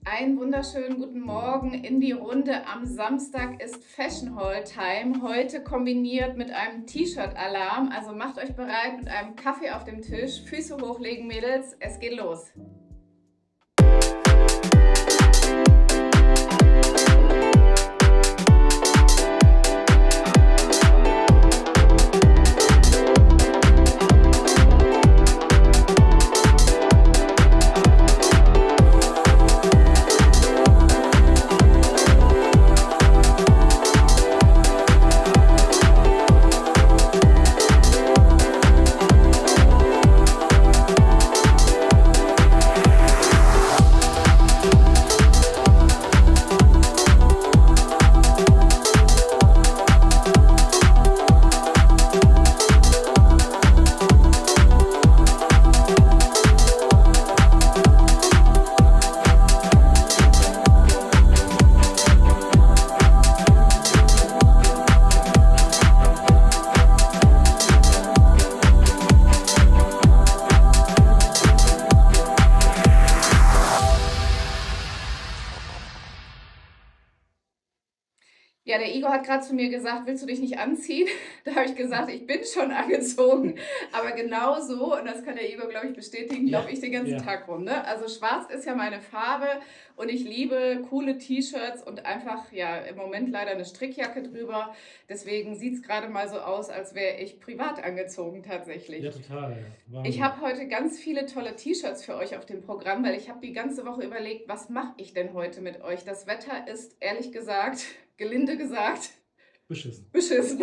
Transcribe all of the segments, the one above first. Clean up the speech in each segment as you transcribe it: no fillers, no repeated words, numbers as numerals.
Einen wunderschönen guten Morgen in die Runde. Am Samstag ist Fashion Haul Time. Heute kombiniert mit einem T-Shirt-Alarm. Also macht euch bereit mit einem Kaffee auf dem Tisch. Füße hochlegen, Mädels. Es geht los. Ja, der Igor hat gerade zu mir gesagt, willst du dich nicht anziehen? Da habe ich gesagt, ich bin schon angezogen. Aber genau so, und das kann der Igor, glaube ich, bestätigen, laufe ich den ganzen Tag rum. Ne? Also schwarz ist ja meine Farbe und ich liebe coole T-Shirts und einfach, ja, im Moment leider eine Strickjacke drüber. Deswegen sieht es gerade mal so aus, als wäre ich privat angezogen tatsächlich. Ja, total. Ich habe heute ganz viele tolle T-Shirts für euch auf dem Programm, weil ich habe die ganze Woche überlegt, was mache ich denn heute mit euch? Das Wetter ist, ehrlich gesagt, gelinde gesagt, beschissen. Beschissen.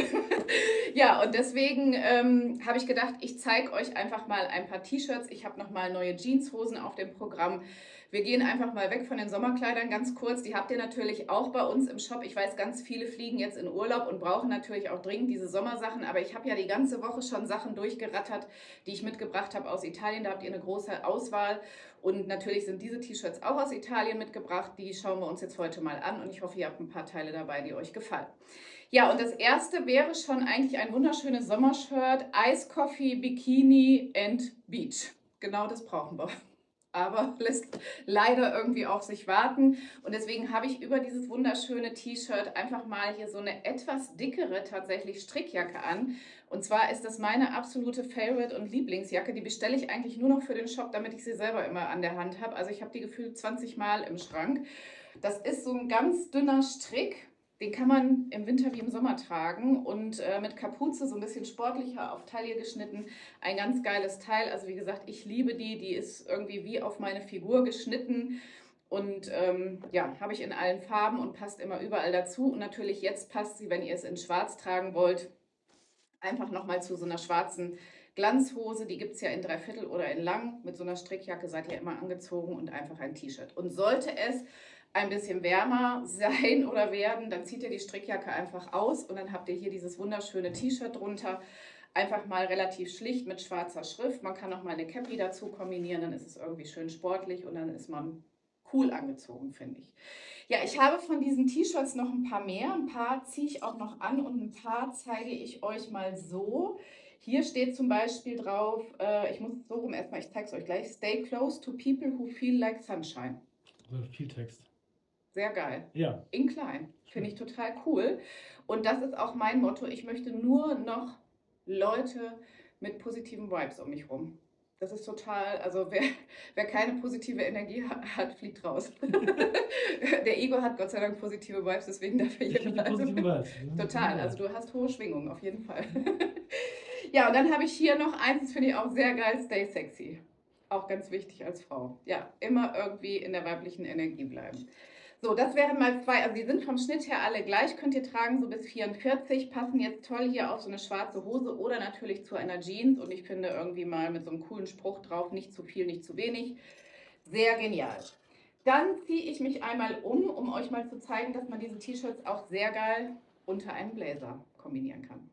Ja, und deswegen habe ich gedacht, ich zeige euch einfach mal ein paar T-Shirts. Ich habe nochmal neue Jeanshosen auf dem Programm. Wir gehen einfach mal weg von den Sommerkleidern ganz kurz. Die habt ihr natürlich auch bei uns im Shop. Ich weiß, ganz viele fliegen jetzt in Urlaub und brauchen natürlich auch dringend diese Sommersachen. Aber ich habe ja die ganze Woche schon Sachen durchgerattert, die ich mitgebracht habe aus Italien. Da habt ihr eine große Auswahl. Und natürlich sind diese T-Shirts auch aus Italien mitgebracht. Die schauen wir uns jetzt heute mal an. Und ich hoffe, ihr habt ein paar Teile dabei, die euch gefallen. Ja, und das erste wäre schon eigentlich ein wunderschönes Sommershirt. Ice Coffee, Bikini and Beach. Genau das brauchen wir. Aber lässt leider irgendwie auf sich warten. Und deswegen habe ich über dieses wunderschöne T-Shirt einfach mal hier so eine etwas dickere tatsächlich Strickjacke an. Und zwar ist das meine absolute Favorite und Lieblingsjacke. Die bestelle ich eigentlich nur noch für den Shop, damit ich sie selber immer an der Hand habe. Also ich habe die gefühlt 20 Mal im Schrank. Das ist so ein ganz dünner Strick. Den kann man im Winter wie im Sommer tragen und mit Kapuze so ein bisschen sportlicher auf Taille geschnitten. Ein ganz geiles Teil. Also wie gesagt, ich liebe die. Die ist irgendwie wie auf meine Figur geschnitten. Und ja, habe ich in allen Farben und passt immer überall dazu. Und natürlich jetzt passt sie, wenn ihr es in schwarz tragen wollt, einfach nochmal zu so einer schwarzen Glanzhose. Die gibt es ja in Dreiviertel oder in lang. Mit so einer Strickjacke seid ihr immer angezogen und einfach ein T-Shirt. Und sollte es ein bisschen wärmer sein oder werden, dann zieht ihr die Strickjacke einfach aus und dann habt ihr hier dieses wunderschöne T-Shirt drunter. Einfach mal relativ schlicht mit schwarzer Schrift. Man kann noch mal eine Cappy dazu kombinieren, dann ist es irgendwie schön sportlich und dann ist man cool angezogen, finde ich. Ja, ich habe von diesen T-Shirts noch ein paar mehr. Ein paar ziehe ich auch noch an und ein paar zeige ich euch mal so. Hier steht zum Beispiel drauf, ich muss so rum erstmal, ich zeige es euch gleich, Stay close to people who feel like sunshine. Also viel Text. Sehr geil. Ja. In klein. Finde ich total cool. Und das ist auch mein Motto. Ich möchte nur noch Leute mit positiven Vibes um mich rum. Das ist total, also wer keine positive Energie hat, fliegt raus. Der Igor hat Gott sei Dank positive Vibes, deswegen darf er hier bleiben. Total, also du hast hohe Schwingungen, auf jeden Fall. Ja, und dann habe ich hier noch eins, das finde ich auch sehr geil, Stay Sexy. Auch ganz wichtig als Frau. Ja, immer irgendwie in der weiblichen Energie bleiben. So, das wären mal zwei, also die sind vom Schnitt her alle gleich, könnt ihr tragen, so bis 44, passen jetzt toll hier auf so eine schwarze Hose oder natürlich zu einer Jeans und ich finde irgendwie mal mit so einem coolen Spruch drauf, nicht zu viel, nicht zu wenig. Sehr genial. Dann ziehe ich mich einmal um euch mal zu zeigen, dass man diese T-Shirts auch sehr geil unter einem Blazer kombinieren kann.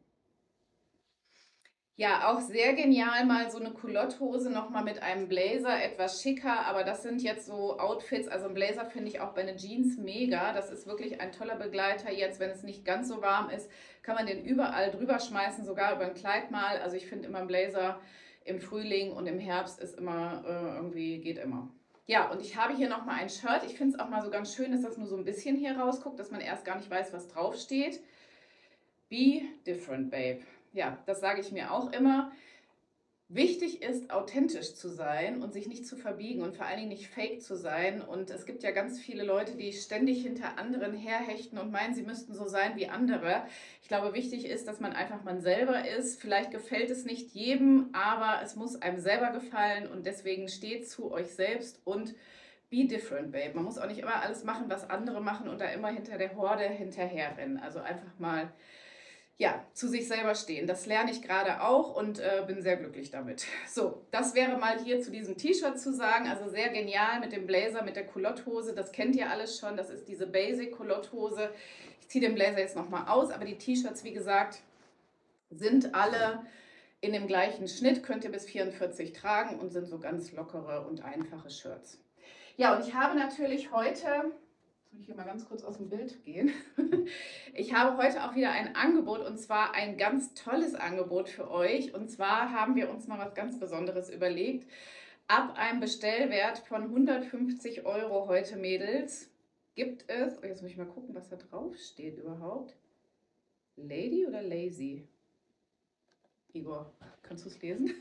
Ja, auch sehr genial, mal so eine Culotthose nochmal mit einem Blazer, etwas schicker, aber das sind jetzt so Outfits, also ein Blazer finde ich auch bei einer Jeans mega, das ist wirklich ein toller Begleiter jetzt, wenn es nicht ganz so warm ist, kann man den überall drüber schmeißen, sogar über ein Kleid mal, also ich finde immer ein Blazer im Frühling und im Herbst ist immer, irgendwie geht immer. Ja, und ich habe hier nochmal ein Shirt. Ich finde es auch mal so ganz schön, dass das nur so ein bisschen hier rausguckt, dass man erst gar nicht weiß, was draufsteht. Be different, babe. Ja, das sage ich mir auch immer. Wichtig ist, authentisch zu sein und sich nicht zu verbiegen und vor allen Dingen nicht fake zu sein. Und es gibt ja ganz viele Leute, die ständig hinter anderen herhechten und meinen, sie müssten so sein wie andere. Ich glaube, wichtig ist, dass man einfach man selber ist. Vielleicht gefällt es nicht jedem, aber es muss einem selber gefallen und deswegen steht zu euch selbst und be different, babe. Man muss auch nicht immer alles machen, was andere machen und da immer hinter der Horde hinterherrennen. Also einfach mal ja, zu sich selber stehen. Das lerne ich gerade auch und bin sehr glücklich damit. So, das wäre mal hier zu diesem T-Shirt zu sagen. Also sehr genial mit dem Blazer, mit der Culotthose. Das kennt ihr alles schon. Das ist diese Basic Culotthose. Ich ziehe den Blazer jetzt nochmal aus, aber die T-Shirts, wie gesagt, sind alle in dem gleichen Schnitt. Könnt ihr bis 44 tragen und sind so ganz lockere und einfache Shirts. Ja, und ich habe natürlich heute... Muss ich hier mal ganz kurz aus dem Bild gehen. Ich habe heute auch wieder ein Angebot und zwar ein ganz tolles Angebot für euch. Und zwar haben wir uns mal was ganz Besonderes überlegt. Ab einem Bestellwert von 150 € heute, Mädels, gibt es, oh, jetzt muss ich mal gucken, was da drauf steht überhaupt. Lady oder Lazy? Igor, kannst du es lesen?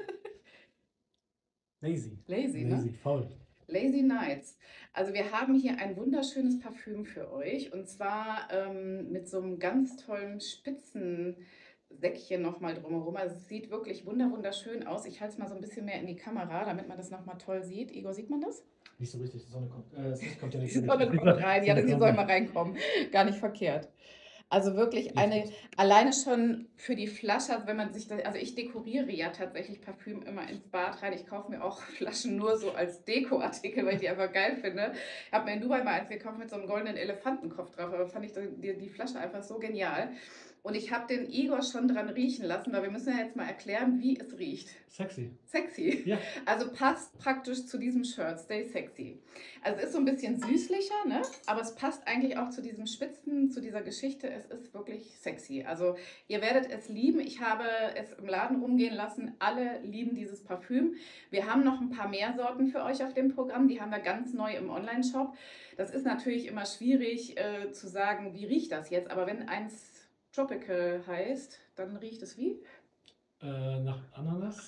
Lazy. Lazy, ne? Lazy, faul. Lazy Nights. Also wir haben hier ein wunderschönes Parfüm für euch und zwar mit so einem ganz tollen Spitzensäckchen nochmal drumherum. Also es sieht wirklich wunderschön aus. Ich halte es mal so ein bisschen mehr in die Kamera, damit man das nochmal toll sieht. Igor, sieht man das? Nicht so richtig, die Sonne kommt. Das Licht kommt ja nicht Die so Sonne richtig. kommt rein, ja, die soll mal reinkommen. Gar nicht verkehrt. Also wirklich eine, alleine schon für die Flasche, also wenn man sich das, also ich dekoriere ja tatsächlich Parfüm immer ins Bad rein. Ich kaufe mir auch Flaschen nur so als Dekoartikel, weil ich die einfach geil finde. Ich habe mir in Dubai mal eins gekauft mit so einem goldenen Elefantenkopf drauf, aber fand ich die Flasche einfach so genial. Und ich habe den Igor schon dran riechen lassen, weil wir müssen ja jetzt mal erklären, wie es riecht. Sexy. Sexy. Ja. Also passt praktisch zu diesem Shirt, Stay Sexy. Also es ist so ein bisschen süßlicher, ne? Aber es passt eigentlich auch zu diesem Spitzen, zu dieser Geschichte. Es ist wirklich sexy. Also ihr werdet es lieben. Ich habe es im Laden rumgehen lassen. Alle lieben dieses Parfüm. Wir haben noch ein paar mehr Sorten für euch auf dem Programm. Die haben wir ganz neu im Online-Shop. Das ist natürlich immer schwierig zu sagen, wie riecht das jetzt. Aber wenn eins Tropical heißt, dann riecht es wie? Nach Ananas?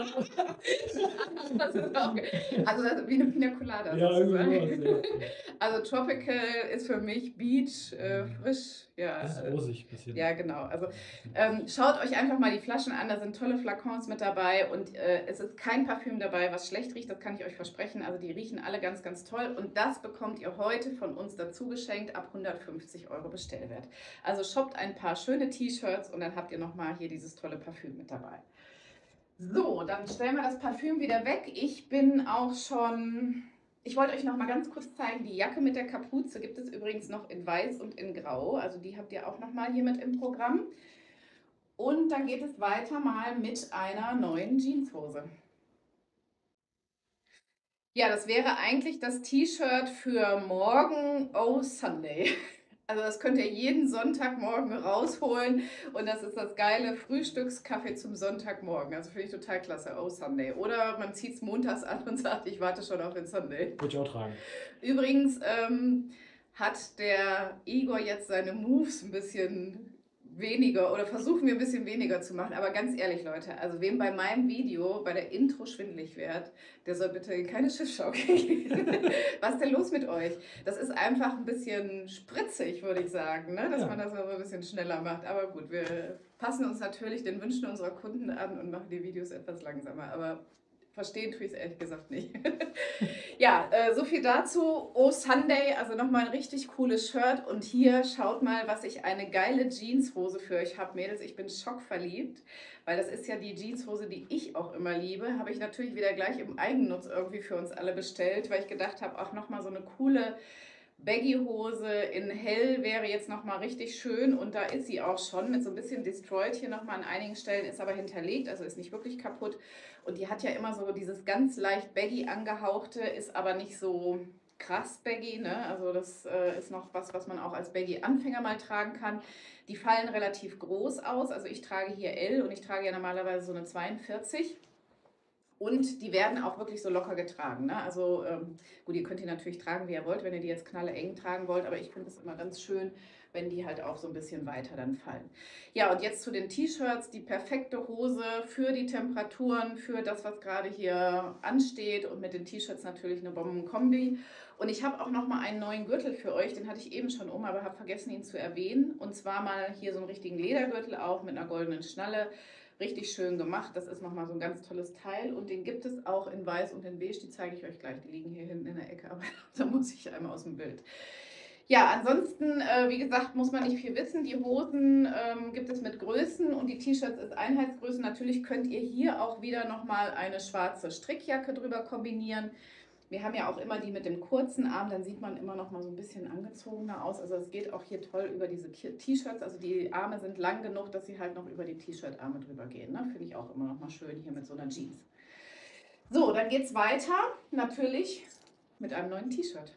Das ist auch, also das ist wie eine Pina Colada Ja, sozusagen. irgendwie sowas, ja. Also Tropical ist für mich Beach, frisch. Ja, Das ist rosig ein bisschen. ja, genau. Also schaut euch einfach mal die Flaschen an, da sind tolle Flakons mit dabei und es ist kein Parfüm dabei, was schlecht riecht, das kann ich euch versprechen. Also die riechen alle ganz toll und das bekommt ihr heute von uns dazu geschenkt ab 150 € Bestellwert. Also shoppt ein paar schöne T-Shirts und dann habt ihr nochmal hier dieses tolle Parfüm mit dabei. So, dann stellen wir das Parfüm wieder weg. Ich bin auch schon... Ich wollte euch noch mal ganz kurz zeigen, die Jacke mit der Kapuze gibt es übrigens noch in Weiß und in Grau. Also die habt ihr auch noch mal hier mit im Programm. Und dann geht es weiter mal mit einer neuen Jeanshose. Ja, das wäre eigentlich das T-Shirt für morgen, Oh Sunday. Also das könnt ihr jeden Sonntagmorgen rausholen und das ist das geile Frühstückskaffee zum Sonntagmorgen. Also finde ich total klasse, Oh Sunday. Oder man zieht es montags an und sagt, ich warte schon auf den Sunday. Würde ich auch tragen. Übrigens hat der Igor jetzt seine Moves ein bisschen weniger oder versuchen wir ein bisschen weniger zu machen. Aber ganz ehrlich, Leute, also wem bei meinem Video, bei der Intro schwindelig wird, der soll bitte in keine Schiffsschau gehen. Was ist denn los mit euch? Das ist einfach ein bisschen spritzig, würde ich sagen, ne? Dass Ja. man das mal so ein bisschen schneller macht. Aber gut, wir passen uns natürlich den Wünschen unserer Kunden an und machen die Videos etwas langsamer. Aber verstehen tue ich es ehrlich gesagt nicht. Ja, so viel dazu. Oh Sunday, also nochmal ein richtig cooles Shirt. Und hier schaut mal, was ich eine geile Jeanshose für euch habe, Mädels. Ich bin schockverliebt, weil das ist ja die Jeanshose, die ich auch immer liebe. Habe ich natürlich wieder gleich im Eigennutz irgendwie für uns alle bestellt, weil ich gedacht habe, auch nochmal so eine coole Baggy-Hose in hell wäre jetzt nochmal richtig schön und da ist sie auch schon mit so ein bisschen destroyed hier nochmal an einigen Stellen, ist aber hinterlegt, also ist nicht wirklich kaputt und die hat ja immer so dieses ganz leicht Baggy angehauchte, ist aber nicht so krass Baggy, ne? Also das ist noch was man auch als Baggy-Anfänger mal tragen kann. Die fallen relativ groß aus, also ich trage hier L und ich trage ja normalerweise so eine 42. Und die werden auch wirklich so locker getragen. Ne? Also gut, ihr könnt die natürlich tragen, wie ihr wollt, wenn ihr die jetzt knalleeng tragen wollt, aber ich finde es immer ganz schön, wenn die halt auch so ein bisschen weiter dann fallen. Ja, und jetzt zu den T-Shirts, die perfekte Hose für die Temperaturen, für das, was gerade hier ansteht und mit den T-Shirts natürlich eine Bombenkombi. Und ich habe auch noch mal einen neuen Gürtel für euch, den hatte ich eben schon aber habe vergessen, ihn zu erwähnen. Und zwar mal hier so einen richtigen Ledergürtel auch mit einer goldenen Schnalle. Richtig schön gemacht. Das ist nochmal so ein ganz tolles Teil. Und den gibt es auch in weiß und in beige. Die zeige ich euch gleich. Die liegen hier hinten in der Ecke, aber da muss ich einmal aus dem Bild. Ja, ansonsten, wie gesagt, muss man nicht viel wissen. Die Hosen gibt es mit Größen und die T-Shirts ist Einheitsgröße. Natürlich könnt ihr hier auch wieder nochmal eine schwarze Strickjacke drüber kombinieren. Wir haben ja auch immer die mit dem kurzen Arm, dann sieht man immer noch mal so ein bisschen angezogener aus. Also es geht auch hier toll über diese T-Shirts. Also die Arme sind lang genug, dass sie halt noch über die T-Shirt-Arme drüber gehen. Ne? Finde ich auch immer noch mal schön hier mit so einer Jeans. So, dann geht es weiter, natürlich mit einem neuen T-Shirt.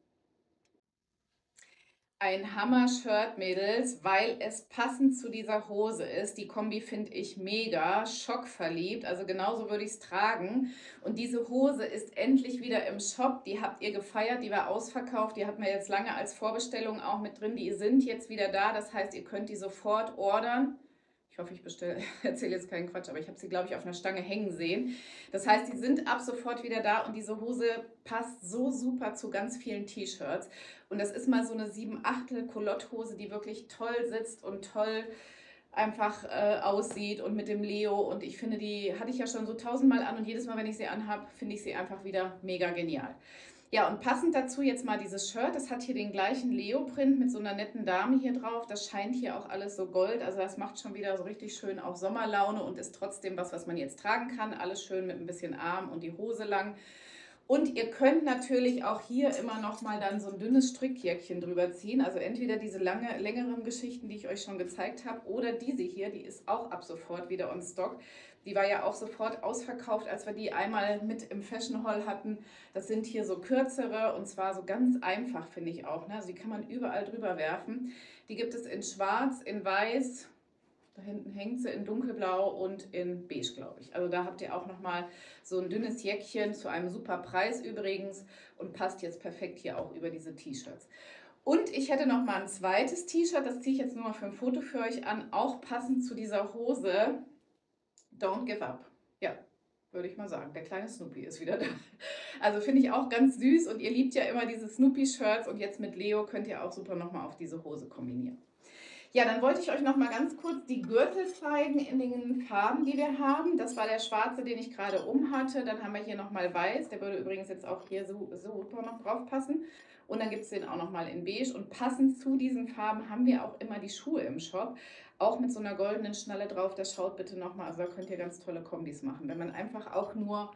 Ein Hammer-Shirt, Mädels, weil es passend zu dieser Hose ist. Die Kombi finde ich mega, schockverliebt. Also genauso würde ich es tragen. Und diese Hose ist endlich wieder im Shop. Die habt ihr gefeiert, die war ausverkauft. Die hatten wir jetzt lange als Vorbestellung auch mit drin. Die sind jetzt wieder da. Das heißt, ihr könnt die sofort ordern. Ich hoffe, ich erzähle jetzt keinen Quatsch, aber ich habe sie, glaube ich, auf einer Stange hängen sehen. Das heißt, die sind ab sofort wieder da und diese Hose passt so super zu ganz vielen T-Shirts. Und das ist mal so eine 7/8 Culotte-Hose, die wirklich toll sitzt und toll einfach aussieht und mit dem Leo. Und ich finde, die hatte ich ja schon so 1000-mal an und jedes Mal, wenn ich sie anhabe, finde ich sie einfach wieder mega genial. Ja, und passend dazu jetzt mal dieses Shirt. Das hat hier den gleichen Leo-Print mit so einer netten Dame hier drauf. Das scheint hier auch alles so Gold. Also das macht schon wieder so richtig schön auch Sommerlaune und ist trotzdem was man jetzt tragen kann. Alles schön mit ein bisschen Arm und die Hose lang. Und ihr könnt natürlich auch hier immer noch mal dann so ein dünnes Strickjäckchen drüber ziehen. Also entweder diese längeren Geschichten, die ich euch schon gezeigt habe, oder diese hier, die ist auch ab sofort wieder on Stock. Die war ja auch sofort ausverkauft, als wir die einmal mit im Fashion Hall hatten. Das sind hier so kürzere und zwar so ganz einfach, finde ich auch. Ne? Also die kann man überall drüber werfen. Die gibt es in schwarz, in weiß, da hinten hängt sie in dunkelblau und in beige, glaube ich. Also da habt ihr auch nochmal so ein dünnes Jäckchen zu einem super Preis übrigens und passt jetzt perfekt hier auch über diese T-Shirts. Und ich hätte noch mal ein zweites T-Shirt, das ziehe ich jetzt nur mal für ein Foto für euch an, auch passend zu dieser Hose. Don't give up. Ja, würde ich mal sagen. Der kleine Snoopy ist wieder da. Also finde ich auch ganz süß und ihr liebt ja immer diese Snoopy-Shirts und jetzt mit Leo könnt ihr auch super nochmal auf diese Hose kombinieren. Ja, dann wollte ich euch noch mal ganz kurz die Gürtel zeigen in den Farben, die wir haben. Das war der schwarze, den ich gerade um hatte. Dann haben wir hier noch mal weiß. Der würde übrigens jetzt auch hier so super noch drauf passen. Und dann gibt es den auch noch mal in beige. Und passend zu diesen Farben haben wir auch immer die Schuhe im Shop. Auch mit so einer goldenen Schnalle drauf. Das schaut bitte noch mal. Also da könnt ihr ganz tolle Kombis machen. Wenn man einfach auch nur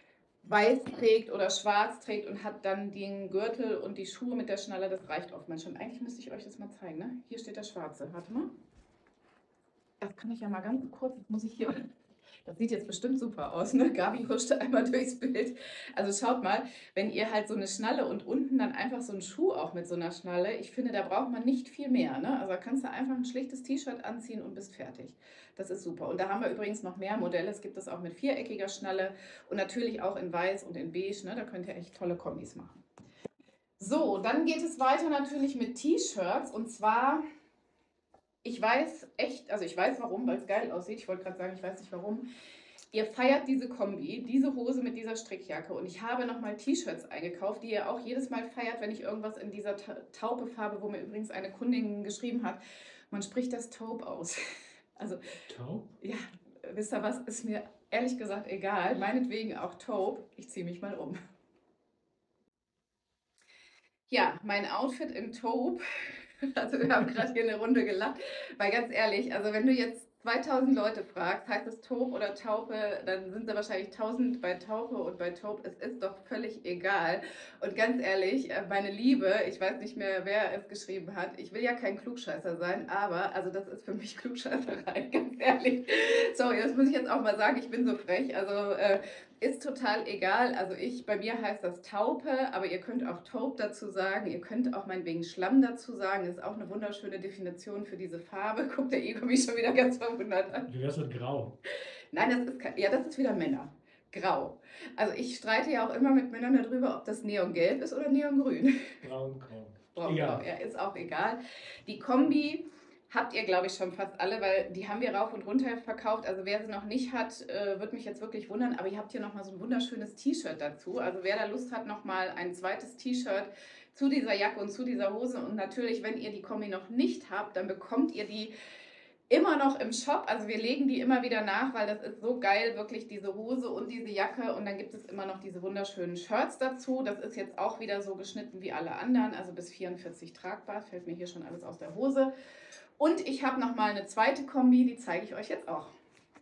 weiß trägt oder schwarz trägt und hat dann den Gürtel und die Schuhe mit der Schnalle, das reicht oftmals schon. Eigentlich müsste ich euch das mal zeigen, ne? Hier steht der schwarze, warte mal. Das kann ich ja mal ganz kurz, muss ich hier, das sieht jetzt bestimmt super aus, ne? Gabi huschte einmal durchs Bild. Also schaut mal, wenn ihr halt so eine Schnalle und unten dann einfach so einen Schuh auch mit so einer Schnalle, ich finde, da braucht man nicht viel mehr, ne? Also da kannst du einfach ein schlichtes T-Shirt anziehen und bist fertig. Das ist super. Und da haben wir übrigens noch mehr Modelle. Es gibt das auch mit viereckiger Schnalle und natürlich auch in weiß und in beige, ne? Da könnt ihr echt tolle Kombis machen. So, dann geht es weiter natürlich mit T-Shirts und zwar, ich weiß echt, also ich weiß warum, weil es geil aussieht. Ich wollte gerade sagen, ich weiß nicht warum. Ihr feiert diese Kombi, diese Hose mit dieser Strickjacke und ich habe nochmal T-Shirts eingekauft, die ihr auch jedes Mal feiert, wenn ich irgendwas in dieser Taupe-Farbe, wo mir übrigens eine Kundin geschrieben hat, man spricht das Taupe aus. Also, Taupe? Ja, wisst ihr was, ist mir ehrlich gesagt egal, meinetwegen auch Taupe, ich ziehe mich mal um. Ja, mein Outfit in Taupe, also wir haben gerade hier eine Runde gelacht, weil ganz ehrlich, also wenn du jetzt 2000 Leute fragst, heißt es Taupe oder Taupe, dann sind sie wahrscheinlich 1000 bei Taupe und bei Taupe, es ist doch völlig egal. Und ganz ehrlich, meine Liebe, ich weiß nicht mehr, wer es geschrieben hat, ich will ja kein Klugscheißer sein, aber, also das ist für mich Klugscheißerei, ganz ehrlich. Sorry, das muss ich jetzt auch mal sagen, ich bin so frech, also ist total egal, also bei mir heißt das Taupe, aber ihr könnt auch Taupe dazu sagen, ihr könnt auch meinetwegen Schlamm dazu sagen, das ist auch eine wunderschöne Definition für diese Farbe. Guckt der Igor mich schon wieder ganz verwundert an. Wie wär's mit Grau? Nein, das ist, ja, das ist wieder Männer. Grau. Also ich streite ja auch immer mit Männern darüber, ob das Neongelb ist oder Neongrün. Braun-grau. Braun-grau, ja, ist auch egal. Die Kombi habt ihr, glaube ich, schon fast alle, weil die haben wir rauf und runter verkauft. Also wer sie noch nicht hat, wird mich jetzt wirklich wundern. Aber ihr habt hier nochmal so ein wunderschönes T-Shirt dazu. Also wer da Lust hat, nochmal ein zweites T-Shirt zu dieser Jacke und zu dieser Hose. Und natürlich, wenn ihr die Kombi noch nicht habt, dann bekommt ihr die immer noch im Shop. Also wir legen die immer wieder nach, weil das ist so geil, wirklich diese Hose und diese Jacke. Und dann gibt es immer noch diese wunderschönen Shirts dazu. Das ist jetzt auch wieder so geschnitten wie alle anderen, also bis 44 tragbar. Fällt mir hier schon alles aus der Hose. Und ich habe noch mal eine zweite Kombi, die zeige ich euch jetzt auch.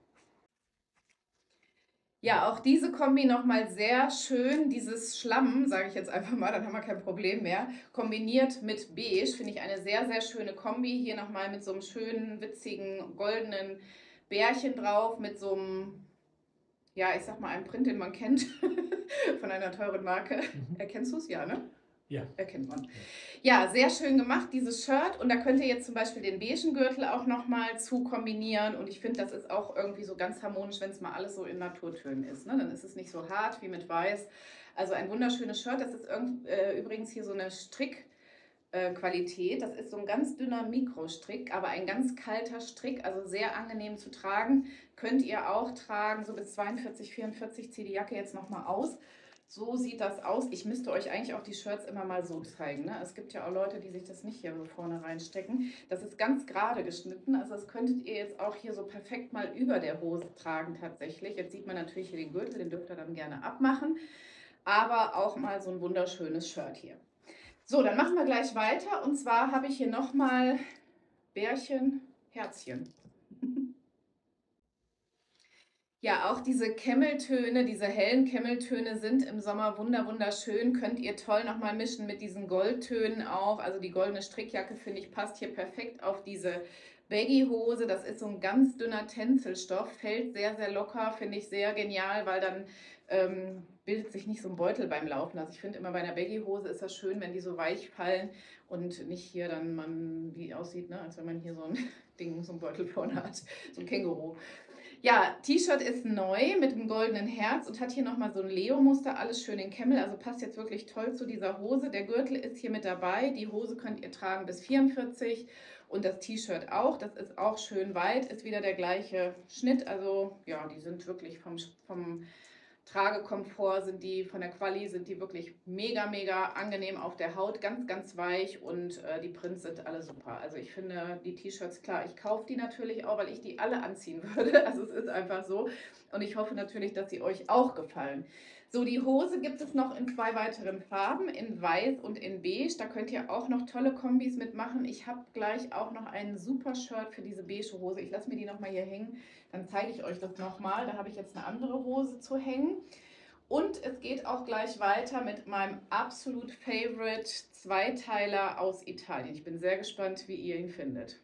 Ja, auch diese Kombi nochmal sehr schön, dieses Schlamm, sage ich jetzt einfach mal, dann haben wir kein Problem mehr, kombiniert mit Beige, finde ich eine sehr, sehr schöne Kombi. Hier nochmal mit so einem schönen, witzigen, goldenen Bärchen drauf, mit so einem, ja, ich sag mal, einem Print, den man kennt, von einer teuren Marke. Erkennst du es? Ja, ne? Ja. Erkennt man. Ja, sehr schön gemacht, dieses Shirt. Und da könnt ihr jetzt zum Beispiel den beigen Gürtel auch nochmal zu kombinieren. Und ich finde, das ist auch irgendwie so ganz harmonisch, wenn es mal alles so in Naturtönen ist. Ne? Dann ist es nicht so hart wie mit Weiß. Also ein wunderschönes Shirt. Das ist übrigens hier so eine Strickqualität. Das ist so ein ganz dünner Mikrostrick, aber ein ganz kalter Strick, also sehr angenehm zu tragen. Könnt ihr auch tragen, so bis 42, 44. Ziehe die Jacke jetzt nochmal aus. So sieht das aus. Ich müsste euch eigentlich auch die Shirts immer mal so zeigen. Ne? Es gibt ja auch Leute, die sich das nicht hier so vorne reinstecken. Das ist ganz gerade geschnitten. Also das könntet ihr jetzt auch hier so perfekt mal über der Hose tragen tatsächlich. Jetzt sieht man natürlich hier den Gürtel, den dürft ihr dann gerne abmachen. Aber auch mal so ein wunderschönes Shirt hier. So, dann machen wir gleich weiter. Und zwar habe ich hier nochmal Bärchen, Herzchen. Ja, auch diese Kemmeltöne, diese hellen Kemmeltöne sind im Sommer wunderschön. Könnt ihr toll nochmal mischen mit diesen Goldtönen auch. Also die goldene Strickjacke, finde ich, passt hier perfekt auf diese Baggy-Hose. Das ist so ein ganz dünner Tänzelstoff, fällt sehr, sehr locker, finde ich sehr genial, weil dann bildet sich nicht so ein Beutel beim Laufen. Also ich finde immer bei einer Baggy-Hose ist das schön, wenn die so weich fallen und nicht hier dann man wie aussieht, ne? Als wenn man hier so ein Ding, so ein Beutel vorne hat, so ein Känguru. Ja, T-Shirt ist neu mit einem goldenen Herz und hat hier nochmal so ein Leo-Muster, alles schön in Camel, also passt jetzt wirklich toll zu dieser Hose. Der Gürtel ist hier mit dabei, die Hose könnt ihr tragen bis 44 und das T-Shirt auch, das ist auch schön weit, ist wieder der gleiche Schnitt, also ja, die sind wirklich vom Tragekomfort sind die, von der Quali sind die wirklich mega angenehm auf der Haut, ganz weich und die Prints sind alle super. Also ich finde die T-Shirts, klar, ich kaufe die natürlich auch, weil ich die alle anziehen würde. Also es ist einfach so und ich hoffe natürlich, dass sie euch auch gefallen. So, die Hose gibt es noch in 2 weiteren Farben, in Weiß und in Beige. Da könnt ihr auch noch tolle Kombis mitmachen. Ich habe gleich auch noch ein super Shirt für diese beige Hose. Ich lasse mir die nochmal hier hängen, dann zeige ich euch das nochmal. Da habe ich jetzt eine andere Hose zu hängen. Und es geht auch gleich weiter mit meinem absolut Favorite Zweiteiler aus Italien. Ich bin sehr gespannt, wie ihr ihn findet.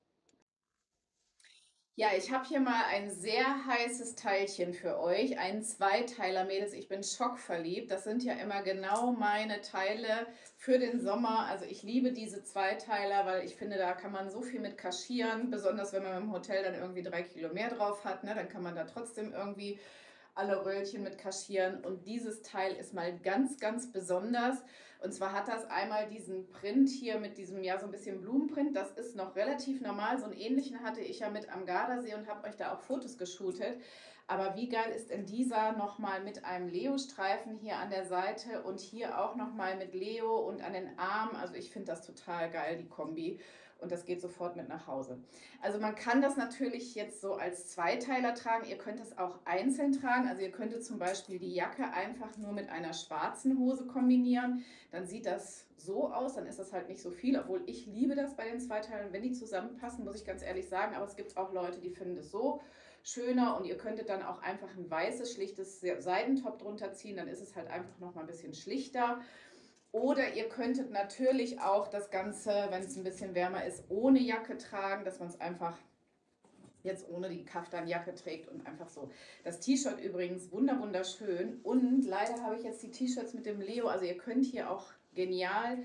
Ja, ich habe hier mal ein sehr heißes Teilchen für euch, einen Zweiteiler, Mädels. Ich bin schockverliebt. Das sind ja immer genau meine Teile für den Sommer. Also ich liebe diese Zweiteiler, weil ich finde, da kann man so viel mit kaschieren. Besonders wenn man im Hotel dann irgendwie 3 Kilo mehr drauf hat, ne? Dann kann man da trotzdem irgendwie alle Röllchen mit kaschieren. Und dieses Teil ist mal ganz besonders. Und zwar hat das einmal diesen Print hier mit diesem, ja, so ein bisschen Blumenprint. Das ist noch relativ normal. So einen ähnlichen hatte ich ja mit am Gardasee und habe euch da auch Fotos geshootet. Aber wie geil ist denn dieser nochmal mit einem Leo-Streifen hier an der Seite und hier auch nochmal mit Leo und an den Armen. Also ich finde das total geil, die Kombi. Und das geht sofort mit nach Hause. Also man kann das natürlich jetzt so als Zweiteiler tragen. Ihr könnt es auch einzeln tragen. Also ihr könntet zum Beispiel die Jacke einfach nur mit einer schwarzen Hose kombinieren. Dann sieht das so aus, dann ist das halt nicht so viel. Obwohl ich liebe das bei den Zweiteilern, wenn die zusammenpassen, muss ich ganz ehrlich sagen. Aber es gibt auch Leute, die finden das so schöner. Und ihr könntet dann auch einfach ein weißes, schlichtes Seidentop drunter ziehen. Dann ist es halt einfach noch mal ein bisschen schlichter. Oder ihr könntet natürlich auch das Ganze, wenn es ein bisschen wärmer ist, ohne Jacke tragen, dass man es einfach jetzt ohne die Kaftanjacke trägt und einfach so. Das T-Shirt übrigens wunderschön und leider habe ich jetzt die T-Shirts mit dem Leo, also ihr könnt hier auch genial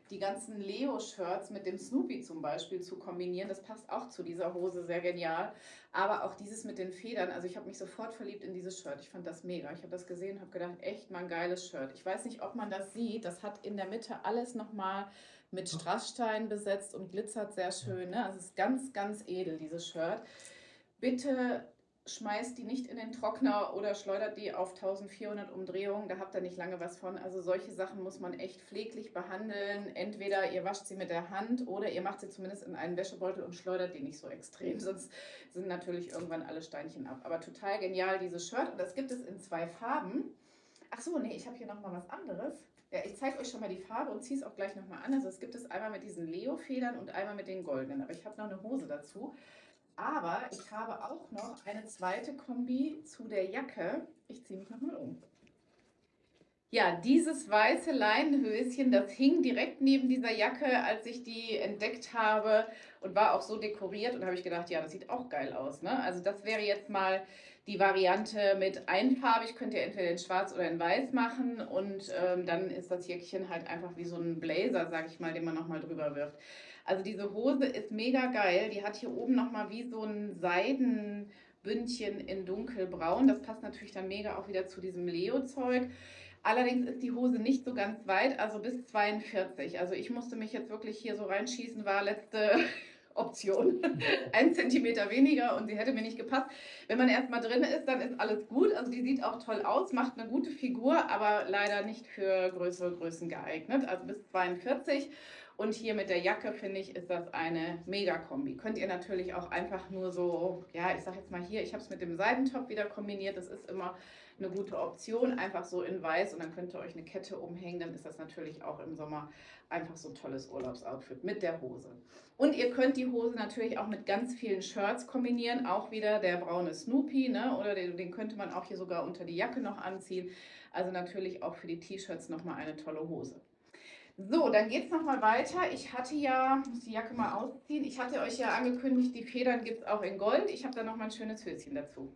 die ganzen Leo-Shirts mit dem Snoopy zum Beispiel zu kombinieren. Das passt auch zu dieser Hose sehr genial. Aber auch dieses mit den Federn, also ich habe mich sofort verliebt in dieses Shirt. Ich fand das mega. Ich habe das gesehen und habe gedacht, echt mal ein geiles Shirt. Ich weiß nicht, ob man das sieht. Das hat in der Mitte alles nochmal mit Strassstein besetzt und glitzert sehr schön. Ne? Also es ist ganz, ganz edel, dieses Shirt. Bitte schmeißt die nicht in den Trockner oder schleudert die auf 1400 Umdrehungen, da habt ihr nicht lange was von. Also solche Sachen muss man echt pfleglich behandeln. Entweder ihr wascht sie mit der Hand oder ihr macht sie zumindest in einen Wäschebeutel und schleudert die nicht so extrem, sonst sind natürlich irgendwann alle Steinchen ab. Aber total genial, dieses Shirt, und das gibt es in 2 Farben. Ach so, nee, ich habe hier nochmal was anderes. Ja, ich zeige euch schon mal die Farbe und ziehe es auch gleich nochmal an. Also es gibt es einmal mit diesen Leo-Federn und einmal mit den goldenen, aber ich habe noch eine Hose dazu. Aber ich habe auch noch eine zweite Kombi zu der Jacke. Ich ziehe mich nochmal um. Ja, dieses weiße Leinenhöschen, das hing direkt neben dieser Jacke, als ich die entdeckt habe, und war auch so dekoriert. Und da habe ich gedacht, ja, das sieht auch geil aus, ne? Also das wäre jetzt mal die Variante mit einfarbig. Könnt ihr entweder in schwarz oder in weiß machen. Und dann ist das Jäckchen halt einfach wie so ein Blazer, sag ich mal, den man nochmal drüber wirft. Also diese Hose ist mega geil. Die hat hier oben nochmal wie so ein Seidenbündchen in dunkelbraun. Das passt natürlich dann mega auch wieder zu diesem Leo-Zeug. Allerdings ist die Hose nicht so ganz weit, also bis 42. Also ich musste mich jetzt wirklich hier so reinschießen, war letzte Option. 1 Zentimeter weniger und sie hätte mir nicht gepasst. Wenn man erstmal drin ist, dann ist alles gut. Also die sieht auch toll aus, macht eine gute Figur, aber leider nicht für größere Größen geeignet. Also bis 42. Und hier mit der Jacke, finde ich, ist das eine Mega-Kombi. Könnt ihr natürlich auch einfach nur so, ja, ich sage jetzt mal hier, ich habe es mit dem Seidentop wieder kombiniert. Das ist immer eine gute Option, einfach so in weiß, und dann könnt ihr euch eine Kette umhängen. Dann ist das natürlich auch im Sommer einfach so ein tolles Urlaubsoutfit mit der Hose. Und ihr könnt die Hose natürlich auch mit ganz vielen Shirts kombinieren. Auch wieder der braune Snoopy, ne? Oder den könnte man auch hier sogar unter die Jacke noch anziehen. Also natürlich auch für die T-Shirts nochmal eine tolle Hose. So, dann geht es nochmal weiter. Ich hatte ja, muss die Jacke mal ausziehen, ich hatte euch ja angekündigt, die Federn gibt es auch in Gold. Ich habe da nochmal ein schönes Höschen dazu.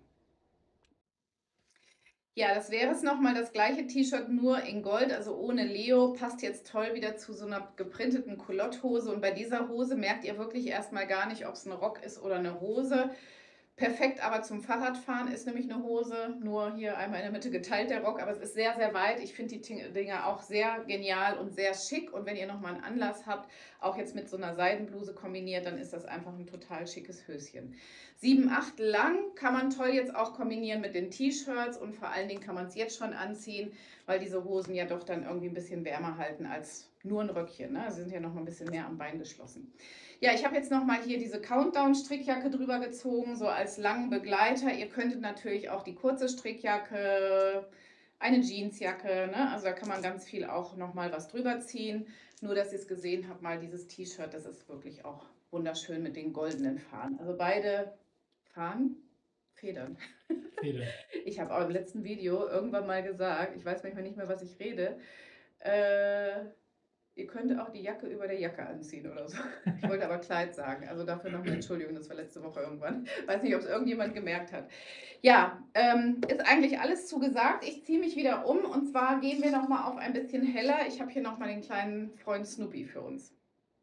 Ja, das wäre es nochmal, das gleiche T-Shirt, nur in Gold, also ohne Leo. Passt jetzt toll wieder zu so einer geprinteten Culotthose. Und bei dieser Hose merkt ihr wirklich erstmal gar nicht, ob es ein Rock ist oder eine Hose. Perfekt aber zum Fahrradfahren ist nämlich eine Hose, nur hier einmal in der Mitte geteilt der Rock, aber es ist sehr, sehr weit. Ich finde die Dinger auch sehr genial und sehr schick, und wenn ihr nochmal einen Anlass habt, auch jetzt mit so einer Seidenbluse kombiniert, dann ist das einfach ein total schickes Höschen. 7,8 lang, kann man toll jetzt auch kombinieren mit den T-Shirts, und vor allen Dingen kann man es jetzt schon anziehen, weil diese Hosen ja doch dann irgendwie ein bisschen wärmer halten als nur ein Röckchen, ne? Sie sind ja noch mal ein bisschen mehr am Bein geschlossen. Ja, ich habe jetzt noch mal hier diese Countdown-Strickjacke drüber gezogen, so als langen Begleiter. Ihr könntet natürlich auch die kurze Strickjacke, eine Jeansjacke, ne? Also da kann man ganz viel auch noch mal was drüber ziehen. Nur, dass ihr es gesehen habt, mal dieses T-Shirt, das ist wirklich auch wunderschön mit den goldenen Fahnen. Also beide Fahnen, Federn. Federn. Ich habe auch im letzten Video irgendwann mal gesagt, ich weiß manchmal nicht mehr, was ich rede, ihr könnt auch die Jacke über der Jacke anziehen oder so. Ich wollte aber Kleid sagen. Also dafür noch eine Entschuldigung, das war letzte Woche irgendwann. Weiß nicht, ob es irgendjemand gemerkt hat. Ja, ist eigentlich alles zugesagt. Ich ziehe mich wieder um, und zwar gehen wir nochmal auf ein bisschen heller. Ich habe hier nochmal den kleinen Freund Snoopy für uns.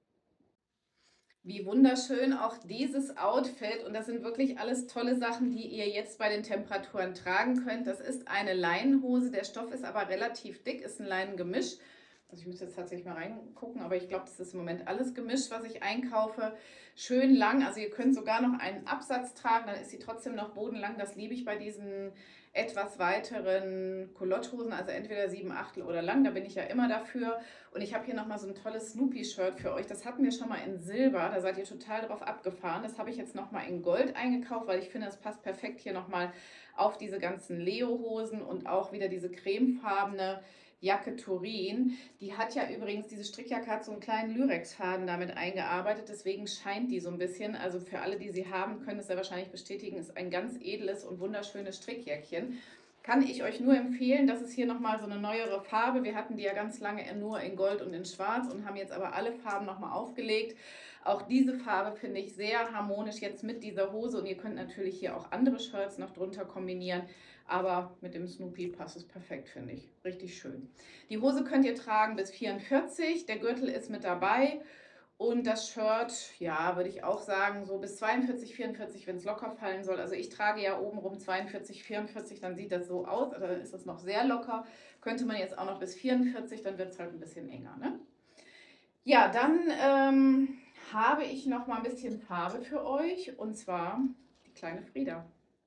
Wie wunderschön auch dieses Outfit, und das sind wirklich alles tolle Sachen, die ihr jetzt bei den Temperaturen tragen könnt. Das ist eine Leinenhose, der Stoff ist aber relativ dick, ist ein Leinengemisch. Also ich müsste jetzt tatsächlich mal reingucken, aber ich glaube, das ist im Moment alles gemischt, was ich einkaufe. Schön lang, also ihr könnt sogar noch einen Absatz tragen, dann ist sie trotzdem noch bodenlang. Das liebe ich bei diesen etwas weiteren Culotte-Hosen, also entweder 7/8 oder lang, da bin ich ja immer dafür. Und ich habe hier nochmal so ein tolles Snoopy-Shirt für euch. Das hatten wir schon mal in Silber, da seid ihr total drauf abgefahren. Das habe ich jetzt nochmal in Gold eingekauft, weil ich finde, das passt perfekt hier nochmal auf diese ganzen Leo-Hosen, und auch wieder diese cremefarbene Jacke Turin. Die hat ja übrigens, diese Strickjacke hat so einen kleinen Lyrex-Faden damit eingearbeitet, deswegen scheint die so ein bisschen. Also für alle, die sie haben, können es ja wahrscheinlich bestätigen, ist ein ganz edles und wunderschönes Strickjäckchen. kann ich euch nur empfehlen. Das ist hier nochmal so eine neuere Farbe. Wir hatten die ja ganz lange nur in Gold und in Schwarz und haben jetzt aber alle Farben nochmal aufgelegt. Auch diese Farbe finde ich sehr harmonisch jetzt mit dieser Hose und ihr könnt natürlich hier auch andere Shirts noch drunter kombinieren. Aber mit dem Snoopy passt es perfekt, finde ich. Richtig schön. Die Hose könnt ihr tragen bis 44. Der Gürtel ist mit dabei. Und das Shirt, ja, würde ich auch sagen, so bis 42, 44, wenn es locker fallen soll. Also ich trage ja oben rum 42, 44, dann sieht das so aus. Also dann ist das noch sehr locker. Könnte man jetzt auch noch bis 44, dann wird es halt ein bisschen enger, ne? Ja, dann habe ich noch mal ein bisschen Farbe für euch. Und zwar die kleine Frieda.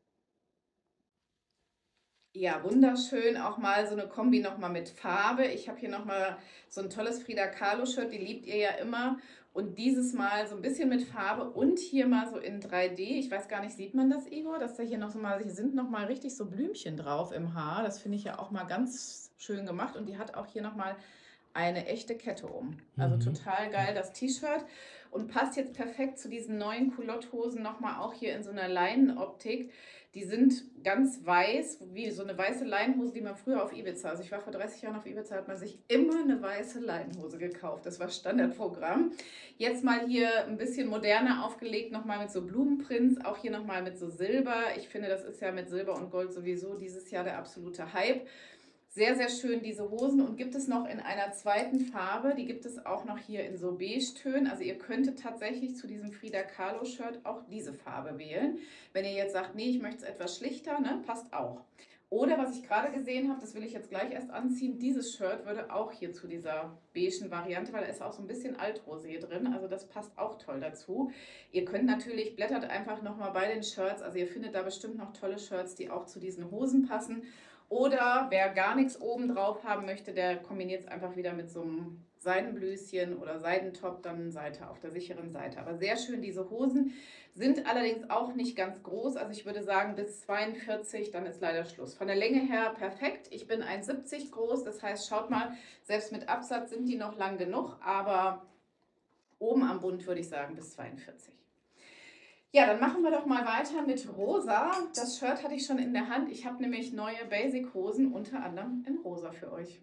Ja, wunderschön, auch mal so eine Kombi nochmal mit Farbe. Ich habe hier nochmal so ein tolles Frida Kahlo Shirt, die liebt ihr ja immer. Und dieses Mal so ein bisschen mit Farbe und hier mal so in 3D. Ich weiß gar nicht, sieht man das, Igor? Dass da hier noch so mal, hier sind nochmal richtig so Blümchen drauf im Haar. Das finde ich ja auch mal ganz schön gemacht. Und die hat auch hier nochmal eine echte Kette um. Also total geil, das T-Shirt. Und passt jetzt perfekt zu diesen neuen Culotte-Hosen nochmal auch hier in so einer Leinenoptik. Die sind ganz weiß, wie so eine weiße Leinenhose, die man früher auf Ibiza, also ich war vor 30 Jahren auf Ibiza, hat man sich immer eine weiße Leinenhose gekauft. Das war Standardprogramm. Jetzt mal hier ein bisschen moderner aufgelegt, nochmal mit so Blumenprints, auch hier nochmal mit so Silber. Ich finde, das ist ja mit Silber und Gold sowieso dieses Jahr der absolute Hype. Sehr, sehr schön diese Hosen und gibt es noch in einer zweiten Farbe, die gibt es auch noch hier in so Beige-Tönen. Also ihr könntet tatsächlich zu diesem Frida Kahlo Shirt auch diese Farbe wählen. Wenn ihr jetzt sagt, nee, ich möchte es etwas schlichter, ne, passt auch. Oder was ich gerade gesehen habe, das will ich jetzt gleich erst anziehen, dieses Shirt würde auch hier zu dieser beigen Variante, weil da ist auch so ein bisschen Altrosé drin, also das passt auch toll dazu. Ihr könnt natürlich, blättert einfach nochmal bei den Shirts, also ihr findet da bestimmt noch tolle Shirts, die auch zu diesen Hosen passen. Oder wer gar nichts oben drauf haben möchte, der kombiniert es einfach wieder mit so einem Seidenblüschen oder Seidentop, dann Seite auf der sicheren Seite. Aber sehr schön, diese Hosen sind allerdings auch nicht ganz groß. Also ich würde sagen bis 42, dann ist leider Schluss. Von der Länge her perfekt. Ich bin 1,70 groß, das heißt, schaut mal, selbst mit Absatz sind die noch lang genug, aber oben am Bund würde ich sagen bis 42. Ja, dann machen wir doch mal weiter mit rosa. Das Shirt hatte ich schon in der Hand. Ich habe nämlich neue Basic-Hosen, unter anderem in rosa für euch.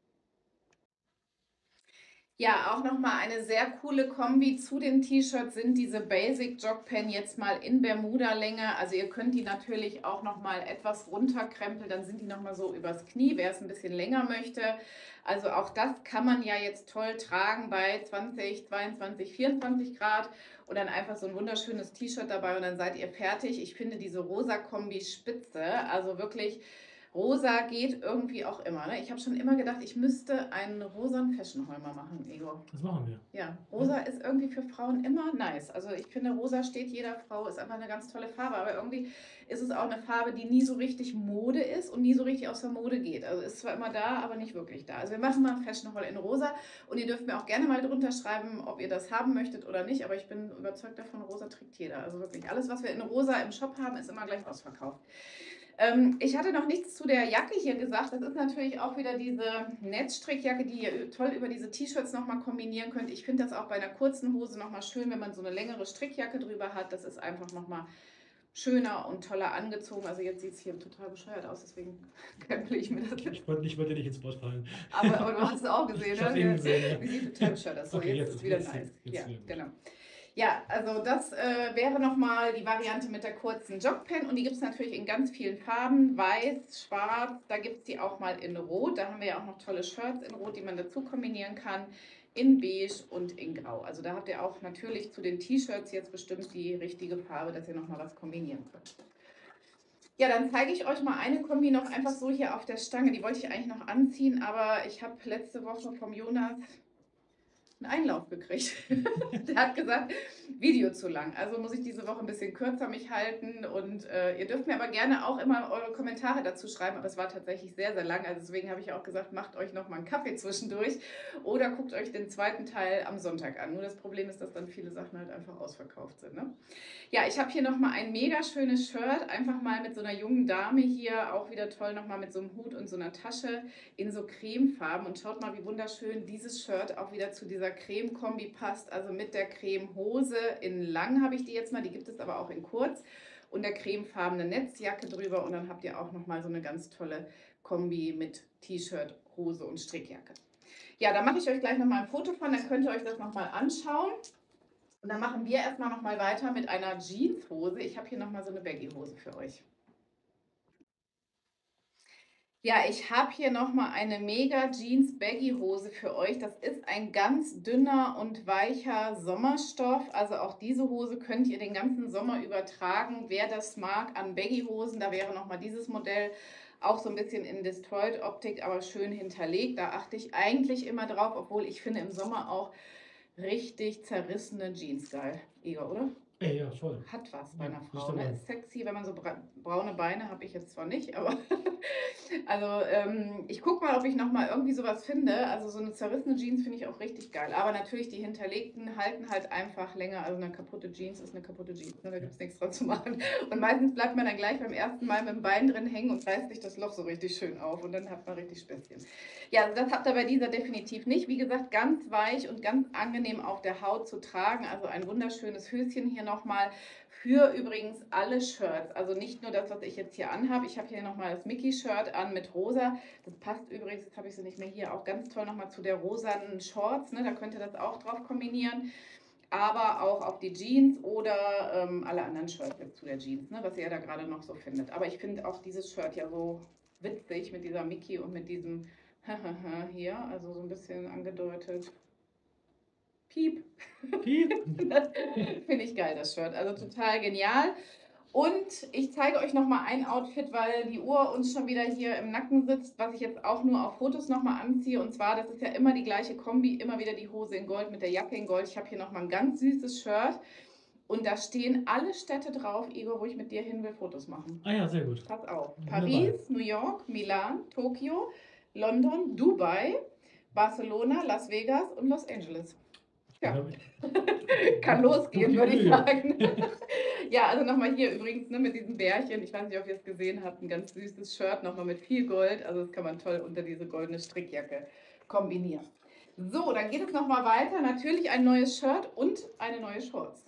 Ja, auch nochmal eine sehr coole Kombi zu den T-Shirts sind diese Basic Jogpen jetzt mal in Bermuda-Länge. Also ihr könnt die natürlich auch nochmal etwas runterkrempeln, dann sind die nochmal so übers Knie, wer es ein bisschen länger möchte. Also auch das kann man ja jetzt toll tragen bei 20, 22, 24 Grad und dann einfach so ein wunderschönes T-Shirt dabei und dann seid ihr fertig. Ich finde diese rosa Kombi spitze, also wirklich... Rosa geht irgendwie auch immer. Ne? Ich habe schon immer gedacht, ich müsste einen rosanen Fashion Haul mal machen, Igor. Das machen wir. Ja, rosa ist irgendwie für Frauen immer nice. Also ich finde, rosa steht jeder Frau, ist einfach eine ganz tolle Farbe. Aber irgendwie ist es auch eine Farbe, die nie so richtig Mode ist und nie so richtig aus der Mode geht. Also ist zwar immer da, aber nicht wirklich da. Also wir machen mal Fashion Haul in rosa und ihr dürft mir auch gerne mal drunter schreiben, ob ihr das haben möchtet oder nicht. Aber ich bin überzeugt davon, rosa trägt jeder. Also wirklich alles, was wir in rosa im Shop haben, ist immer gleich ausverkauft. Ich hatte noch nichts zu der Jacke hier gesagt. Das ist natürlich auch wieder diese Netzstrickjacke, die ihr toll über diese T-Shirts nochmal kombinieren könnt. Ich finde das auch bei einer kurzen Hose nochmal schön, wenn man so eine längere Strickjacke drüber hat. Das ist einfach nochmal schöner und toller angezogen. Also jetzt sieht es hier total bescheuert aus, deswegen kremple ich mir das. Ich wollte dir nicht ins Wort fallen. Aber du hast es auch gesehen, Ich habe eben gesehen, ja. Wie sieht total bescheuert aus. So, Okay, jetzt ist es wieder jetzt nice. Ja, wieder. genau. Ja, also das wäre nochmal die Variante mit der kurzen Jogpen und die gibt es natürlich in ganz vielen Farben, weiß, schwarz, da gibt es die auch mal in rot, da haben wir ja auch noch tolle Shirts in rot, die man dazu kombinieren kann, in beige und in grau. Also da habt ihr auch natürlich zu den T-Shirts jetzt bestimmt die richtige Farbe, dass ihr nochmal was kombinieren könnt. Ja, dann zeige ich euch mal eine Kombi noch einfach so hier auf der Stange, die wollte ich eigentlich noch anziehen, aber ich habe letzte Woche vom Jonas einen Einlauf gekriegt. Der hat gesagt, Video zu lang. Also muss ich diese Woche ein bisschen kürzer mich halten und ihr dürft mir aber gerne auch immer eure Kommentare dazu schreiben, aber es war tatsächlich sehr, sehr lang. Also deswegen habe ich auch gesagt, macht euch noch mal einen Kaffee zwischendurch oder guckt euch den zweiten Teil am Sonntag an. Nur das Problem ist, dass dann viele Sachen halt einfach ausverkauft sind. Ne? Ja, ich habe hier noch mal ein mega schönes Shirt, einfach mal mit so einer jungen Dame hier, auch wieder toll, noch mal mit so einem Hut und so einer Tasche in so Cremefarben und schaut mal, wie wunderschön dieses Shirt auch wieder zu dieser Creme-Kombi passt, also mit der Cremehose in lang habe ich die jetzt mal, die gibt es aber auch in kurz und der cremefarbene Netzjacke drüber. Und dann habt ihr auch nochmal so eine ganz tolle Kombi mit T-Shirt, Hose und Strickjacke. Ja, da mache ich euch gleich nochmal ein Foto von, dann könnt ihr euch das nochmal anschauen. Und dann machen wir erstmal nochmal weiter mit einer Jeanshose. Ich habe hier nochmal so eine Baggy-Hose für euch. Ja, ich habe hier nochmal eine Mega Jeans Baggy Hose für euch. Das ist ein ganz dünner und weicher Sommerstoff. Also auch diese Hose könnt ihr den ganzen Sommer übertragen. Wer das mag an Baggy Hosen, da wäre nochmal dieses Modell auch so ein bisschen in Destroyed Optik, aber schön hinterlegt. Da achte ich eigentlich immer drauf, obwohl ich finde im Sommer auch richtig zerrissene Jeans geil. Igor, oder? Ja, voll. Hat was bei einer Ja, Frau, ne? stimmt. Ist sexy, wenn man so braune Beine habe ich jetzt zwar nicht, aber also ich gucke mal, ob ich nochmal irgendwie sowas finde. Also so eine zerrissene Jeans finde ich auch richtig geil. Aber natürlich die hinterlegten halten halt einfach länger. Also eine kaputte Jeans ist eine kaputte Jeans, ne? Da gibt es nichts dran zu machen. Und meistens bleibt man dann gleich beim ersten Mal mit dem Bein drin hängen und reißt sich das Loch so richtig schön auf und dann hat man richtig Späßchen. Ja, also das habt ihr bei dieser definitiv nicht. Wie gesagt, ganz weich und ganz angenehm auf der Haut zu tragen. Also ein wunderschönes Höschen hier nochmal. Für übrigens alle Shirts, also nicht nur das, was ich jetzt hier anhabe. Ich habe hier nochmal das Mickey-Shirt an mit rosa. Das passt übrigens, jetzt habe ich sie nicht mehr hier, auch ganz toll nochmal zu der rosanen Shorts. Ne? Da könnt ihr das auch drauf kombinieren. Aber auch auf die Jeans oder alle anderen Shirts jetzt zu der Jeans, ne? Was ihr ja da gerade noch so findet. Aber ich finde auch dieses Shirt ja so witzig mit dieser Mickey und mit diesem hier, also so ein bisschen angedeutet. Piep. Piep. Finde ich geil, das Shirt. Also total genial. Und ich zeige euch nochmal ein Outfit, weil die Uhr uns schon wieder hier im Nacken sitzt, was ich jetzt auch nur auf Fotos nochmal anziehe. Und zwar, das ist ja immer die gleiche Kombi, immer wieder die Hose in Gold mit der Jacke in Gold. Ich habe hier nochmal ein ganz süßes Shirt. Und da stehen alle Städte drauf, Igor, wo ich mit dir hin will, Fotos machen. Ah ja, sehr gut. Pass auf. Wunderbar. Paris, New York, Milan, Tokio, London, Dubai, Barcelona, Las Vegas und Los Angeles. Ja, kann losgehen, würde ich sagen. Ja, also nochmal hier übrigens ne, mit diesem Bärchen. Ich weiß nicht, ob ihr es gesehen habt. Ein ganz süßes Shirt, nochmal mit viel Gold. Also das kann man toll unter diese goldene Strickjacke kombinieren. So, dann geht es nochmal weiter. Natürlich ein neues Shirt und eine neue Shorts.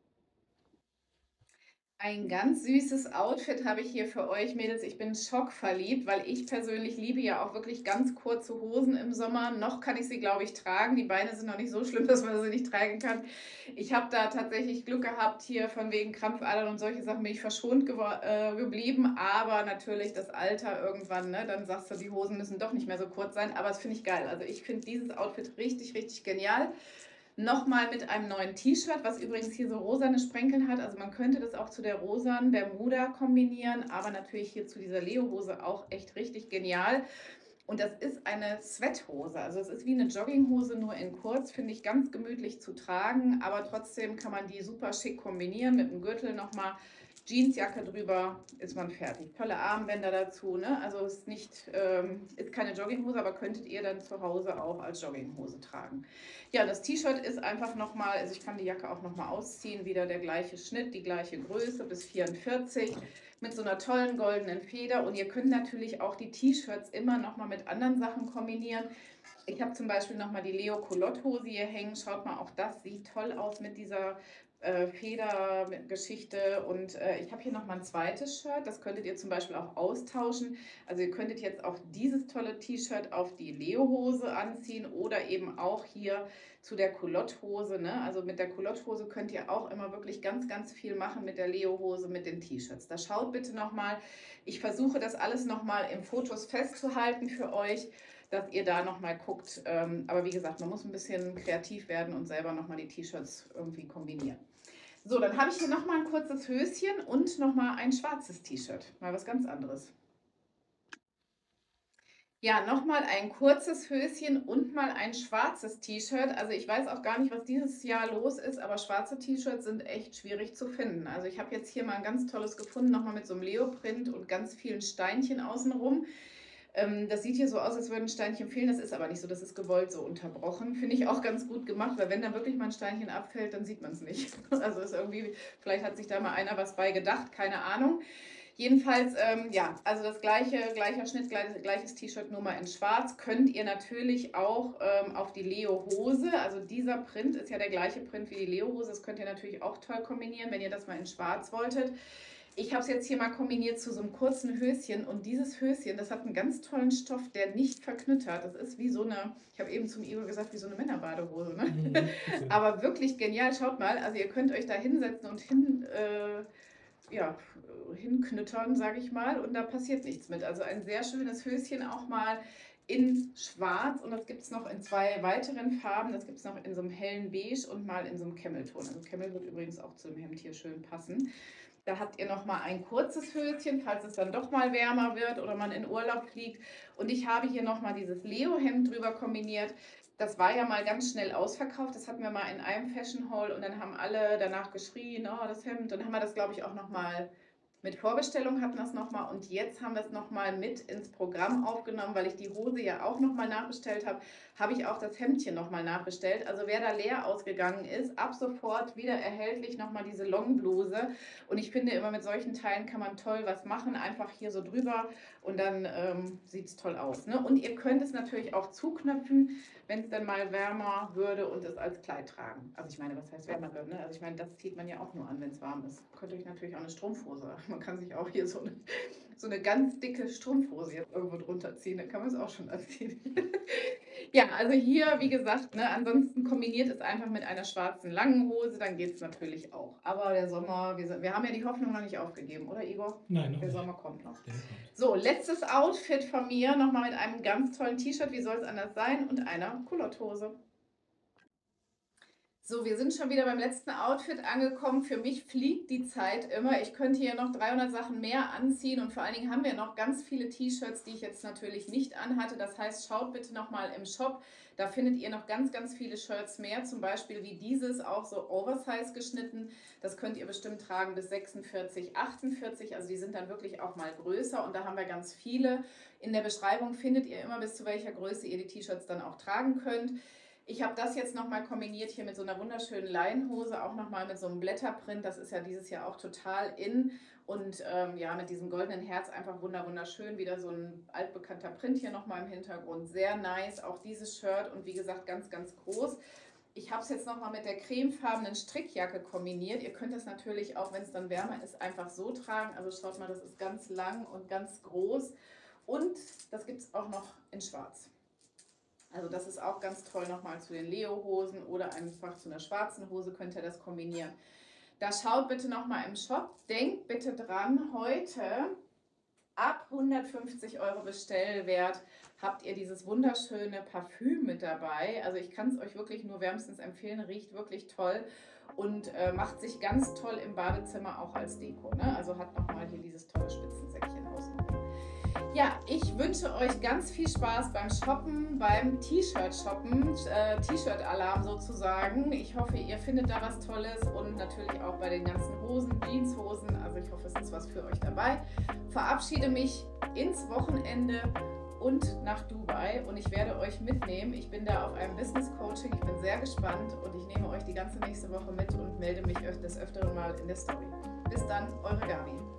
Ein ganz süßes Outfit habe ich hier für euch, Mädels. Ich bin schockverliebt, weil ich persönlich liebe ja auch wirklich ganz kurze Hosen im Sommer. Noch kann ich sie, glaube ich, tragen. Die Beine sind noch nicht so schlimm, dass man sie nicht tragen kann. Ich habe da tatsächlich Glück gehabt, hier von wegen Krampfadern und solche Sachen bin ich verschont geblieben. Aber natürlich das Alter irgendwann, ne? Dann sagst du, die Hosen müssen doch nicht mehr so kurz sein. Aber das finde ich geil. Also ich finde dieses Outfit richtig, richtig genial. Nochmal mit einem neuen T-Shirt, was übrigens hier so rosane Sprenkel hat. Also man könnte das auch zu der rosanen Bermuda kombinieren, aber natürlich hier zu dieser Leo-Hose auch echt richtig genial. Und das ist eine Sweathose, also es ist wie eine Jogginghose, nur in kurz, finde ich ganz gemütlich zu tragen, aber trotzdem kann man die super schick kombinieren mit dem Gürtel nochmal. Jeansjacke drüber, ist man fertig. Tolle Armbänder dazu, ne? Also ist nicht, ist keine Jogginghose, aber könntet ihr dann zu Hause auch als Jogginghose tragen. Ja, das T-Shirt ist einfach nochmal, also ich kann die Jacke auch nochmal ausziehen, wieder der gleiche Schnitt, die gleiche Größe bis 44 mit so einer tollen goldenen Feder. Und ihr könnt natürlich auch die T-Shirts immer nochmal mit anderen Sachen kombinieren. Ich habe zum Beispiel nochmal die Leo Culotte Hose hier hängen. Schaut mal, auch das sieht toll aus mit dieser Federgeschichte. Und ich habe hier nochmal ein zweites Shirt. Das könntet ihr zum Beispiel auch austauschen. Also ihr könntet jetzt auch dieses tolle T-Shirt auf die Leo-Hose anziehen oder eben auch hier zu der Culotte-Hose. Ne? Also mit der Culotte-Hose könnt ihr auch immer wirklich ganz, ganz viel machen mit der Leo-Hose, mit den T-Shirts. Da schaut bitte nochmal. Ich versuche das alles nochmal im Fotos festzuhalten für euch, dass ihr da nochmal guckt. Aber wie gesagt, man muss ein bisschen kreativ werden und selber nochmal die T-Shirts irgendwie kombinieren. So, dann habe ich hier nochmal ein kurzes Höschen und nochmal ein schwarzes T-Shirt. Mal was ganz anderes. Ja, nochmal ein kurzes Höschen und mal ein schwarzes T-Shirt. Also ich weiß auch gar nicht, was dieses Jahr los ist, aber schwarze T-Shirts sind echt schwierig zu finden. Also ich habe jetzt hier mal ein ganz tolles gefunden, nochmal mit so einem Leoprint und ganz vielen Steinchen außenrum. Das sieht hier so aus, als würden Steinchen fehlen, das ist aber nicht so, das ist gewollt so unterbrochen. Finde ich auch ganz gut gemacht, weil wenn da wirklich mal ein Steinchen abfällt, dann sieht man es nicht. Also ist irgendwie, vielleicht hat sich da mal einer was bei gedacht, keine Ahnung. Jedenfalls, ja, also das gleicher Schnitt, gleiches T-Shirt, nur mal in schwarz. Könnt ihr natürlich auch auf die Leo-Hose, also dieser Print ist ja der gleiche Print wie die Leo-Hose, das könnt ihr natürlich auch toll kombinieren, wenn ihr das mal in schwarz wolltet. Ich habe es jetzt hier mal kombiniert zu so einem kurzen Höschen und dieses Höschen, das hat einen ganz tollen Stoff, der nicht verknüttert. Das ist wie so eine, ich habe eben zum Igor gesagt, wie so eine Männerbadehose. Ne? Aber wirklich genial, schaut mal, also ihr könnt euch da hinsetzen und hinknüttern, sage ich mal, und da passiert nichts mit. Also ein sehr schönes Höschen auch mal in schwarz und das gibt es noch in 2 weiteren Farben. Das gibt es noch in so einem hellen Beige und mal in so einem Camel-Ton. Also Camel wird übrigens auch zu dem Hemd hier schön passen. Da habt ihr noch mal ein kurzes Höschen, falls es dann doch mal wärmer wird oder man in Urlaub fliegt. Und ich habe hier noch mal dieses Leo-Hemd drüber kombiniert. Das war ja mal ganz schnell ausverkauft. Das hatten wir mal in einem Fashion Haul und dann haben alle danach geschrien, oh, das Hemd. Dann haben wir das, glaube ich, auch noch mal mit Vorbestellung hatten wir es nochmal und jetzt haben wir es nochmal mit ins Programm aufgenommen, weil ich die Hose ja auch nochmal nachbestellt habe, habe ich auch das Hemdchen nochmal nachbestellt. Also wer da leer ausgegangen ist, ab sofort wieder erhältlich nochmal diese Longbluse. Und ich finde immer mit solchen Teilen kann man toll was machen, einfach hier so drüber und dann sieht es toll aus. Ne? Und ihr könnt es natürlich auch zuknöpfen, wenn es dann mal wärmer würde und es als Kleid tragen. Also ich meine, was heißt wärmer wird? Ne? Also ich meine, das zieht man ja auch nur an, wenn es warm ist. Könnt euch natürlich auch eine Strumpfhose. Man kann sich auch hier so eine ganz dicke Strumpfhose jetzt irgendwo drunter ziehen. Dann kann man es auch schon anziehen. Ja, also hier, wie gesagt, ne, ansonsten kombiniert es einfach mit einer schwarzen langen Hose, dann geht es natürlich auch. Aber der Sommer, wir haben ja die Hoffnung noch nicht aufgegeben, oder Igor? Nein, noch der nicht. Sommer kommt noch. Der kommt. So, letztes Outfit von mir, nochmal mit einem ganz tollen T-Shirt, wie soll es anders sein, und einer Culotthose. So, wir sind schon wieder beim letzten Outfit angekommen. Für mich fliegt die Zeit immer. Ich könnte hier noch 300 Sachen mehr anziehen und vor allen Dingen haben wir noch ganz viele T-Shirts, die ich jetzt natürlich nicht anhatte. Das heißt, schaut bitte nochmal im Shop. Da findet ihr noch ganz, ganz viele Shirts mehr. Zum Beispiel wie dieses, auch so Oversize geschnitten. Das könnt ihr bestimmt tragen bis 46, 48. Also die sind dann wirklich auch mal größer und da haben wir ganz viele. In der Beschreibung findet ihr immer, bis zu welcher Größe ihr die T-Shirts dann auch tragen könnt. Ich habe das jetzt nochmal kombiniert hier mit so einer wunderschönen Leinenhose, auch nochmal mit so einem Blätterprint. Das ist ja dieses Jahr auch total in. Und ja, mit diesem goldenen Herz einfach wunderschön. Wieder so ein altbekannter Print hier nochmal im Hintergrund. Sehr nice, auch dieses Shirt und wie gesagt ganz, ganz groß. Ich habe es jetzt nochmal mit der cremefarbenen Strickjacke kombiniert. Ihr könnt es natürlich auch, wenn es dann wärmer ist, einfach so tragen. Also schaut mal, das ist ganz lang und ganz groß. Und das gibt es auch noch in schwarz. Also das ist auch ganz toll nochmal zu den Leo-Hosen oder einfach zu einer schwarzen Hose könnt ihr das kombinieren. Da schaut bitte nochmal im Shop. Denkt bitte dran, heute ab 150 € Bestellwert habt ihr dieses wunderschöne Parfüm mit dabei. Also ich kann es euch wirklich nur wärmstens empfehlen, riecht wirklich toll und macht sich ganz toll im Badezimmer auch als Deko. Ne? Also hat nochmal hier dieses tolle Spitzensäckchen außenrum. Ja, ich wünsche euch ganz viel Spaß beim Shoppen, beim T-Shirt-Shoppen, T-Shirt-Alarm sozusagen. Ich hoffe, ihr findet da was Tolles und natürlich auch bei den ganzen Hosen, Jeanshosen. Also ich hoffe, es ist was für euch dabei. Verabschiede mich ins Wochenende und nach Dubai und ich werde euch mitnehmen. Ich bin da auf einem Business-Coaching, ich bin sehr gespannt und ich nehme euch die ganze nächste Woche mit und melde mich des Öfteren mal in der Story. Bis dann, eure Gabi.